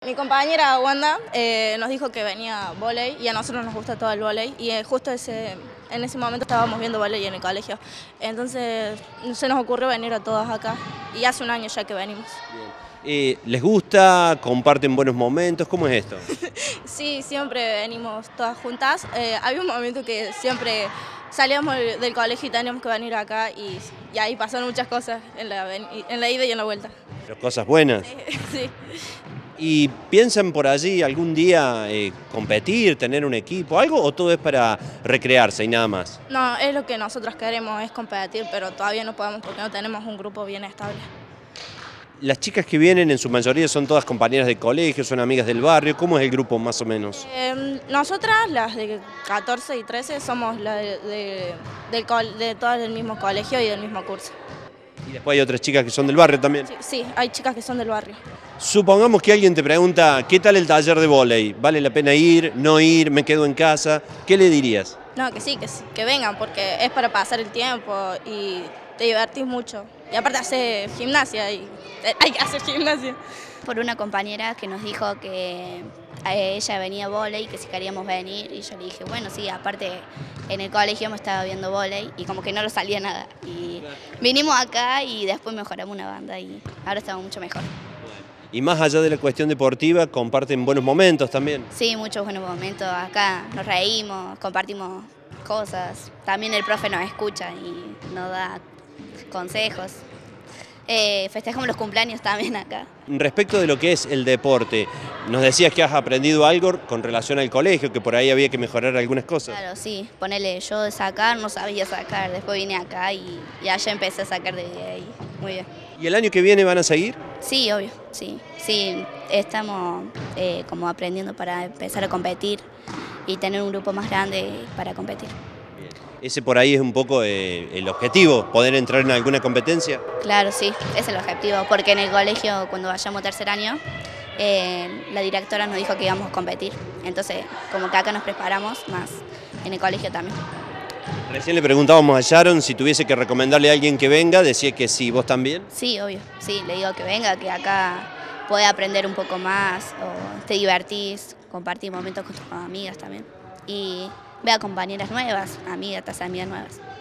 Mi compañera Wanda nos dijo que venía vóley y a nosotros nos gusta todo el vóley y justo en ese momento estábamos viendo vóley en el colegio. Entonces se nos ocurrió venir a todos acá y hace un año ya que venimos. ¿Les gusta? ¿Comparten buenos momentos? ¿Cómo es esto? Sí, siempre venimos todas juntas. Había un momento que siempre salíamos del colegio y teníamos que venir acá y ahí pasaron muchas cosas en la ida y en la vuelta. ¿Pero cosas buenas? Sí. ¿Y piensan por allí algún día competir, tener un equipo, algo, o todo es para recrearse y nada más? No, es lo que nosotros queremos, es competir, pero todavía no podemos porque no tenemos un grupo bien estable. Las chicas que vienen en su mayoría son todas compañeras de colegio, son amigas del barrio. ¿Cómo es el grupo más o menos? Nosotras, las de 14 y 13, somos las de todas del mismo colegio y del mismo curso. Y después hay otras chicas que son del barrio también. Sí, hay chicas que son del barrio. Supongamos que alguien te pregunta, ¿qué tal el taller de vóley? ¿Vale la pena ir, no ir, me quedo en casa? ¿Qué le dirías? No, que sí, que vengan, porque es para pasar el tiempo y te divertís mucho. Y aparte hacer gimnasia, y hay que hacer gimnasia. Por una compañera que nos dijo que ella venía a vóley, que si queríamos venir, y yo le dije, bueno, sí, aparte en el colegio me estaba viendo vóley y como que no nos salía nada. Y vinimos acá y después mejoramos una banda y ahora estamos mucho mejor. Y más allá de la cuestión deportiva, comparten buenos momentos también. Sí, muchos buenos momentos. Acá nos reímos, compartimos cosas. También el profe nos escucha y nos da consejos. Festejamos los cumpleaños también acá. Respecto de lo que es el deporte, nos decías que has aprendido algo con relación al colegio, que por ahí había que mejorar algunas cosas. Claro, sí, ponele, yo de sacar no sabía sacar, después vine acá y allá empecé a sacar de ahí. Muy bien. ¿Y el año que viene van a seguir? Sí, obvio, sí. Sí, estamos como aprendiendo para empezar a competir y tener un grupo más grande para competir. Ese por ahí es un poco el objetivo, poder entrar en alguna competencia. Claro, sí, ese es el objetivo, porque en el colegio cuando vayamos tercer año, la directora nos dijo que íbamos a competir, entonces como que acá nos preparamos más, en el colegio también. Recién le preguntábamos a Sharon si tuviese que recomendarle a alguien que venga, decía que sí, ¿vos también? Sí, obvio, sí, le digo que venga, que acá podés aprender un poco más, o te divertís, compartís momentos con tus amigas también, y vea compañeras nuevas, amigas nuevas.